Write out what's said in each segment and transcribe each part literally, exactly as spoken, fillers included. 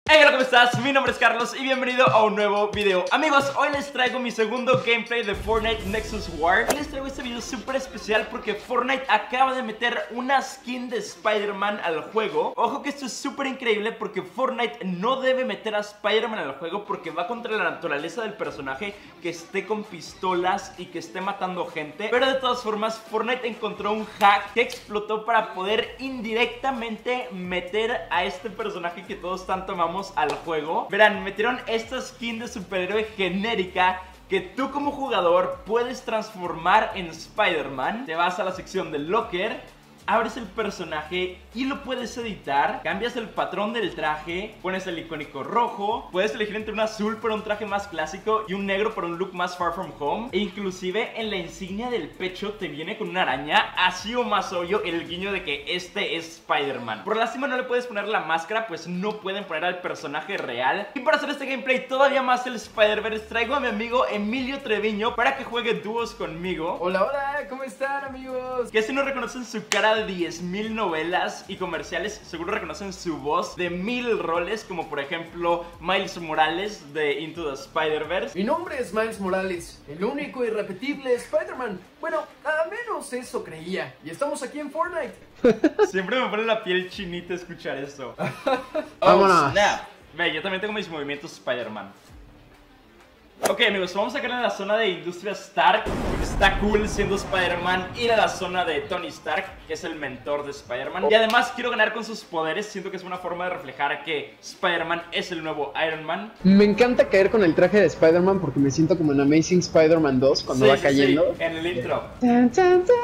Hey, hola, ¿cómo estás? Mi nombre es Carlos y bienvenido a un nuevo video. Amigos, hoy les traigo mi segundo gameplay de Fortnite Nexus War. Y les traigo este video súper especial porque Fortnite acaba de meter una skin de Spider-Man al juego. Ojo que esto es súper increíble porque Fortnite no debe meter a Spider-Man al juego porque va contra la naturaleza del personaje que esté con pistolas y que esté matando gente. Pero de todas formas, Fortnite encontró un hack que explotó para poder indirectamente meter a este personaje que todos tanto amamos al juego. Verán, metieron esta skin de superhéroe genérica que tú como jugador puedes transformar en Spider-Man. Te vas a la sección del locker, abres el personaje y lo puedes editar. Cambias el patrón del traje, pones el icónico rojo. Puedes elegir entre un azul para un traje más clásico y un negro para un look más Far From Home. E inclusive en la insignia del pecho te viene con una araña, así o más obvio el guiño de que este es Spider-Man. Por lástima no le puedes poner la máscara, pues no pueden poner al personaje real. Y para hacer este gameplay todavía más el Spider-Verse, traigo a mi amigo Emilio Treviño para que juegue dúos conmigo. Hola, hola, ¿cómo están, amigos? Que si no reconocen su cara de diez mil novelas y comerciales, seguro reconocen su voz de mil roles, como por ejemplo Miles Morales de Into the Spider-Verse. Mi nombre es Miles Morales, el único e irrepetible Spider-Man. Bueno, al menos eso creía. Y estamos aquí en Fortnite. Siempre me pone la piel chinita escuchar eso. Vámonos. Snap. Ve, yo también tengo mis movimientos Spider-Man. Ok, amigos, vamos a caer en la zona de Industria Stark, porque está cool siendo Spider-Man. Ir a la zona de Tony Stark, que es el mentor de Spider-Man. Y además quiero ganar con sus poderes. Siento que es una forma de reflejar que Spider-Man es el nuevo Iron Man. Me encanta caer con el traje de Spider-Man porque me siento como en Amazing Spider-Man dos cuando Sí, va sí, cayendo. sí, en el intro. Tan, tan, tan,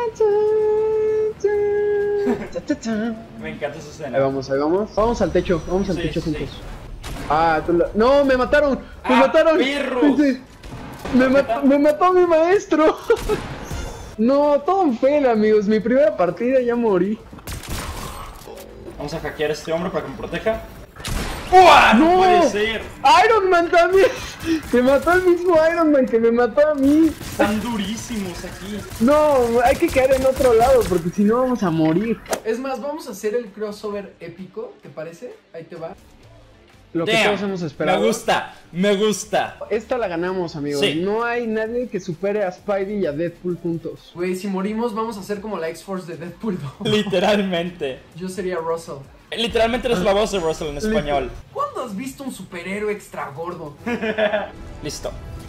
tan, tan, tan, tan. Me encanta esa escena. Ahí vamos, ahí vamos. Vamos al techo, vamos al Sí, techo sí. juntos. Ah, tú lo... No, me mataron, me ¡Ah, mataron. perros! Sí, Me, ma- me mató mi maestro. No, todo en fel, amigos. Mi primera partida ya morí. Vamos a hackear a este hombre para que me proteja. ¡Uah! ¡No ¡No! puede ser! Iron Man también. Me mató el mismo Iron Man que me mató a mí. Están durísimos aquí. No, hay que caer en otro lado porque si no vamos a morir. Es más, vamos a hacer el crossover épico, ¿te parece? Ahí te va. Lo que Damn, todos hemos esperado. Me gusta, me gusta. Esta la ganamos, amigos. Sí. No hay nadie que supere a Spidey y a Deadpool juntos. Güey, si morimos vamos a hacer como la X-Force de Deadpool dos. Literalmente. Yo sería Russell. Literalmente eres la voz de Russell en español. ¿Cuándo has visto un superhéroe extra gordo? Listo.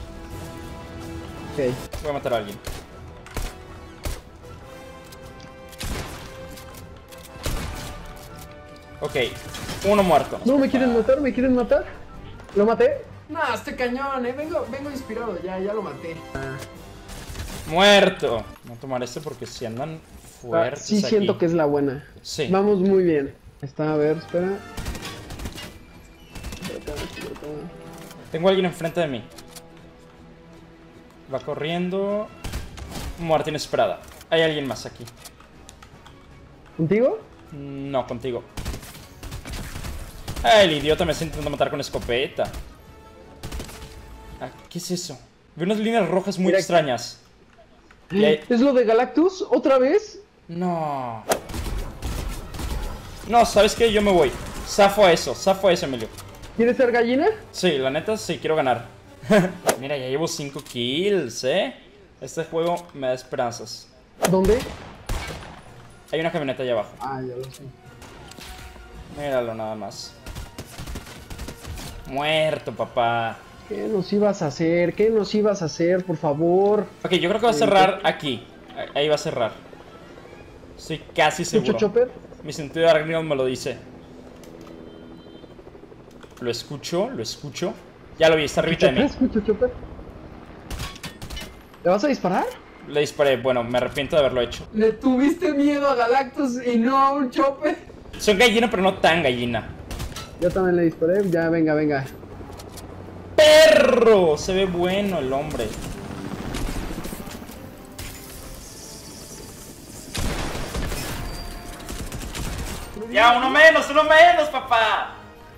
Ok. Voy a matar a alguien. Ok, uno muerto. No, me quieren matar, me quieren matar. ¿Lo maté? No, este cañón, eh. Vengo, vengo inspirado, ya, ya lo maté. Muerto. Voy a tomar este porque si andan Ah, fuertes sí, aquí. siento que es la buena. Sí. Vamos muy bien. Está, a ver, espera. Por acá, por acá. Tengo a alguien enfrente de mí. Va corriendo. Muerte inesperada. Hay alguien más aquí. ¿Contigo? No, contigo. Ah, el idiota me está intentando matar con escopeta. Ah, ¿qué es eso? Veo unas líneas rojas muy Mira, extrañas. Y ahí... ¿Es lo de Galactus? ¿Otra vez? No. No, ¿sabes qué? Yo me voy. Zafo a eso, zafo a eso, Emilio. ¿Quieres ser gallina? Sí, la neta, sí, quiero ganar. Mira, ya llevo cinco kills, ¿eh? Este juego me da esperanzas. ¿Dónde? Hay una camioneta allá abajo. Ah, ya lo sé. Míralo nada más. Muerto, papá. ¿Qué nos ibas a hacer? ¿Qué nos ibas a hacer, por favor? Ok, yo creo que va a cerrar aquí. Ahí va a cerrar. Estoy casi ¿Escucho seguro. Chopper? Mi sentido de arácnido me lo dice. Lo escucho, lo escucho. Ya lo vi, está arribita de mí. ¿Escucho Chopper? ¿Le vas a disparar? Le disparé, bueno, me arrepiento de haberlo hecho. ¿Le tuviste miedo a Galactus y no a un Chopper? Son gallina, pero no tan gallina. Yo también le disparé. Ya, venga, venga. ¡Perro! Se ve bueno el hombre. Ya, uno menos, uno menos, papá.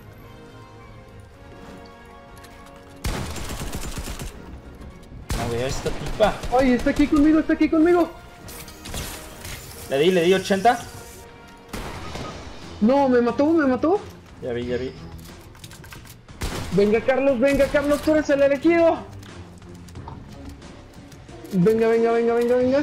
No veo a esta tipa. Ay, está aquí conmigo, está aquí conmigo. Le di, le di ochenta. No, me mató, me mató. Ya vi, ya vi. Venga, Carlos, venga, Carlos, tú eres el elegido. Venga, venga, venga, venga, venga.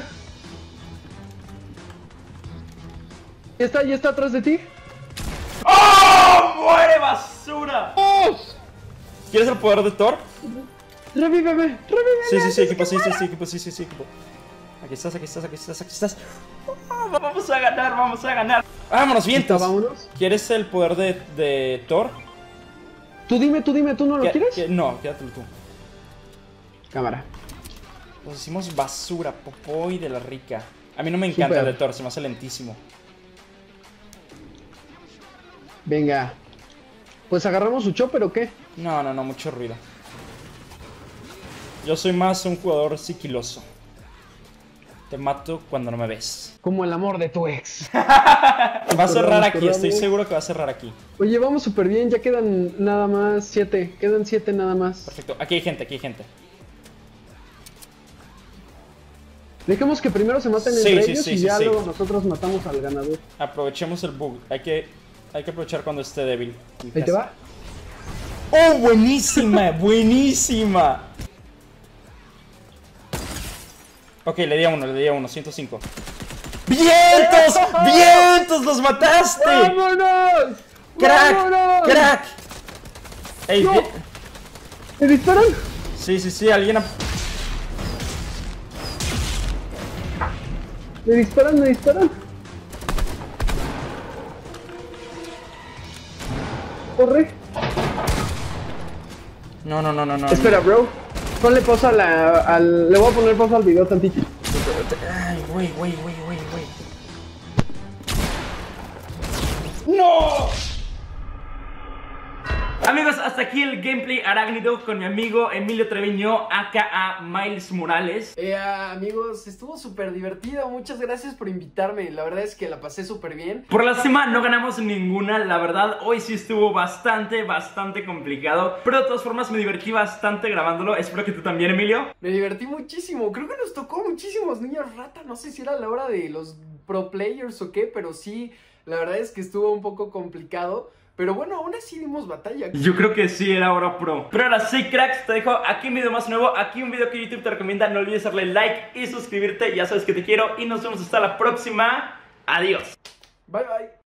Ya está, ya está atrás de ti. ¡Oh! ¡Muere, basura! ¡Oh! ¿Quieres el poder de Thor? Revíveme, revíveme. Sí, sí, sí, equipo, sí, sí, sí, equipo, sí, sí, sí, equipo. Aquí estás, aquí estás, aquí estás, aquí estás. Oh, vamos a ganar, vamos a ganar. Vámonos, vientos. Vámonos. ¿Quieres el poder de, de Thor? Tú dime, tú dime, ¿tú no lo ¿Qué- quieres? qué- No, quédatelo tú. Cámara. Nos hicimos basura, popoy de la rica. A mí no me encanta Súper. el de Thor, se me hace lentísimo. Venga. Pues agarramos su chopper o qué? No, no, no, mucho ruido. Yo soy más un jugador sigiloso. Te mato cuando no me ves. Como el amor de tu ex. Va a cerrar Corramos, aquí, estoy corramos. seguro que va a cerrar aquí. Oye, vamos súper bien, ya quedan nada más siete. Quedan siete nada más. Perfecto, aquí hay gente, aquí hay gente. Dejemos que primero se maten Sí, entre sí, ellos sí, y sí, ya sí. luego nosotros matamos al ganador. Aprovechemos el bug. Hay que, hay que aprovechar cuando esté débil. Ahí te va. ¡Oh, buenísima! ¡Buenísima! Ok, le di a uno, le di a uno, ciento cinco. ¡Vientos! ¡Vientos! ¡Los mataste! ¡Vámonos! ¡Crack! ¡Vámonos! ¡Crack! Ey, No. bien- ¿Me disparan? Sí, sí, sí, alguien... ap- ¿Me disparan? ¿Me disparan? Corre. No, no, no, no, no. Espera, bro. Ponle pausa a la, al... Le voy a poner pausa al video tantito. Ay, güey, güey, güey, güey, güey. ¡No! Amigos, hasta aquí el gameplay arácnido con mi amigo Emilio Treviño, aka Miles Morales. Eh, amigos, estuvo súper divertido. Muchas gracias por invitarme. La verdad es que la pasé súper bien. Por la semana no ganamos ninguna, la verdad hoy sí estuvo bastante, bastante complicado. Pero de todas formas me divertí bastante grabándolo, espero que tú también, Emilio. Me divertí muchísimo. Creo que nos tocó muchísimos niños rata. No sé si era la hora de los pro players o qué, pero sí, la verdad es que estuvo un poco complicado. Pero bueno, aún así dimos batalla. Yo creo que sí era hora pro. Pero ahora sí, cracks, te dejo aquí un video más nuevo, aquí un video que YouTube te recomienda. No olvides darle like y suscribirte, ya sabes que te quiero y nos vemos hasta la próxima. Adiós. Bye bye.